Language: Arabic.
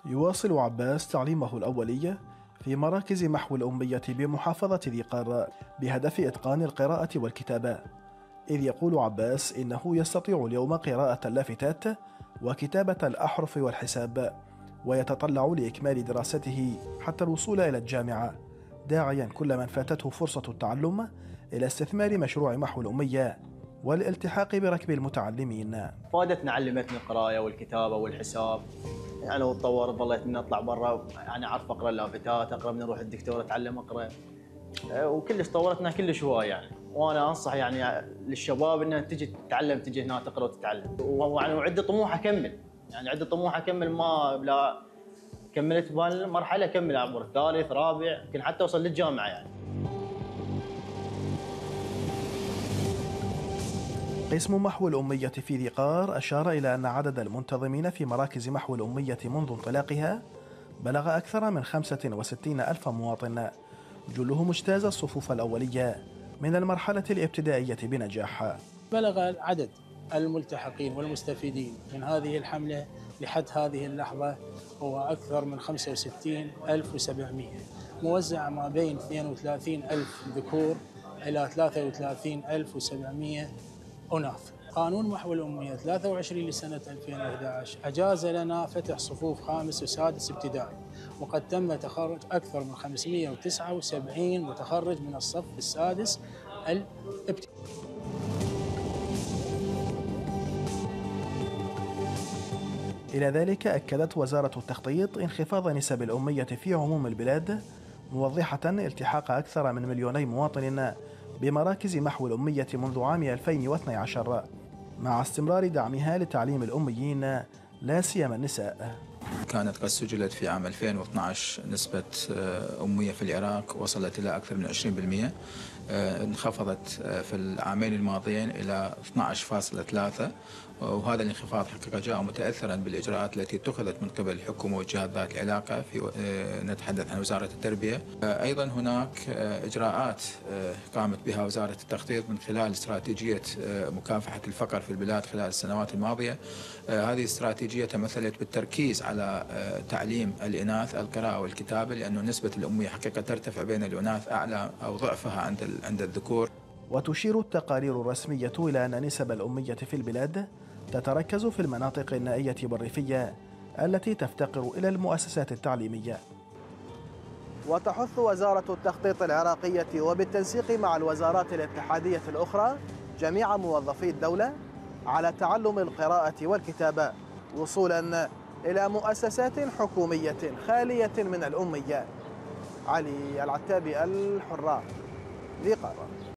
يواصل عباس تعليمه الأولي في مراكز محو الأمية بمحافظة ذي قار بهدف إتقان القراءة والكتابة، إذ يقول عباس إنه يستطيع اليوم قراءة اللافتات وكتابة الأحرف والحساب، ويتطلع لإكمال دراسته حتى الوصول إلى الجامعة، داعيا كل من فاتته فرصة التعلم إلى استثمار مشروع محو الأمية والالتحاق بركب المتعلمين. فادتنا، علمتني القراءة والكتابة والحساب، يعني لو تطورت ظليت اني اطلع برا، يعني اعرف اقرا اللافتات، اقرا من اروح الدكتور اتعلم اقرا، وكلش طورتنا كلش هواي يعني. وانا انصح يعني للشباب انها تجي تتعلم، تجي هنا تقرا وتتعلم، وعندي طموح اكمل، يعني عندي طموح اكمل، ما لا كملت بهالمرحله اكمل عمر الثالث رابع، يمكن حتى اوصل للجامعه يعني. قسم محو الأمية في ذي قار أشار إلى أن عدد المنتظمين في مراكز محو الأمية منذ انطلاقها بلغ أكثر من 65 ألف مواطن، جلهم اجتاز الصفوف الأولية من المرحلة الابتدائية بنجاح. بلغ عدد الملتحقين والمستفيدين من هذه الحملة لحد هذه اللحظة هو أكثر من 65,700، موزع ما بين 32,000 ذكور إلى 33,700 أناث. قانون محو الأمية 23 لسنة 2011 أجاز لنا فتح صفوف خامس وسادس ابتدائي، وقد تم تخرج أكثر من 579 متخرج من الصف السادس الابتدائي. إلى ذلك أكدت وزارة التخطيط انخفاض نسب الأمية في عموم البلاد، موضحة التحاق أكثر من 2,000,000 مواطن بمراكز محو الأمية منذ عام 2012، مع استمرار دعمها لتعليم الأميين لا سيما النساء. كانت قد سجلت في عام 2012 نسبة أمية في العراق وصلت إلى أكثر من 20%، انخفضت في العامين الماضيين إلى 12.3%، وهذا الانخفاض حقيقة جاء متأثرا بالإجراءات التي اتخذت من قبل الحكومة والجهات ذات العلاقة، نتحدث عن وزارة التربية. أيضا هناك إجراءات قامت بها وزارة التخطيط من خلال استراتيجية مكافحة الفقر في البلاد خلال السنوات الماضية. هذه الاستراتيجية تمثلت بالتركيز على تعليم الإناث القراءة والكتابة، لأن نسبة الأمية حقيقة ترتفع بين الإناث أعلى أو ضعفها عند الذكور. وتشير التقارير الرسمية إلى أن نسب الأمية في البلاد تتركز في المناطق النائية والريفية التي تفتقر إلى المؤسسات التعليمية. وتحث وزارة التخطيط العراقية وبالتنسيق مع الوزارات الاتحادية الأخرى جميع موظفي الدولة على تعلم القراءة والكتابة، وصولا إلى مؤسسات حكومية خالية من الأمية. علي العتابي، الحرة، ذي قار.